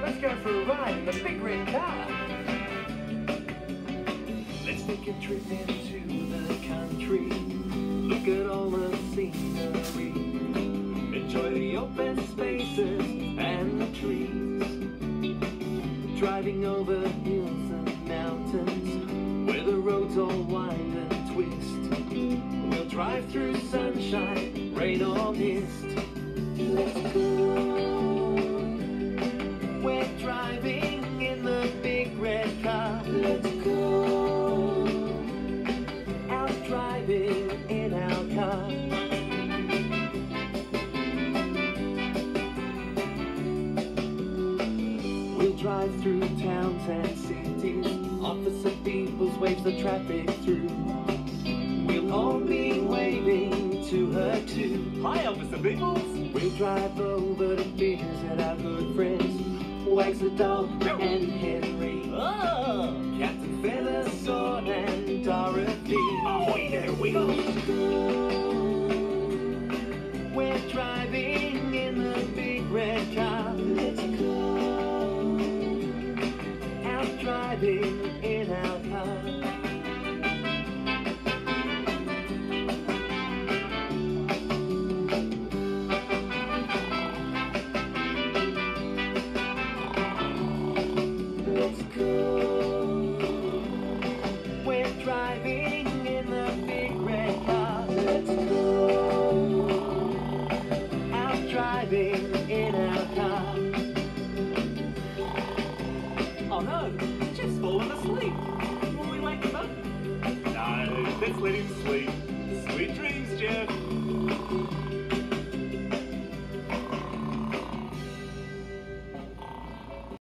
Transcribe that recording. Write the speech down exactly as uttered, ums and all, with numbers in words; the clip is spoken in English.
Let's go for a ride in the big red car. Let's take a trip into the country. Look at all the scenery. Enjoy the open spaces and the trees. Driving over hills and mountains where the roads all wind and twist. We'll drive through sunshine, rain or mist. Let's go. We're driving in the big red car. Let's go. Out driving in our car. We'll drive through towns and cities. Officer Peoples waves the traffic through. We'll all be waving to her too. Hi, Officer Peoples. We'll drive over to visit our good friends, Wags the dog and Henry. Oh. Captain Feathersword and Dorothy. Ahoy there, we go.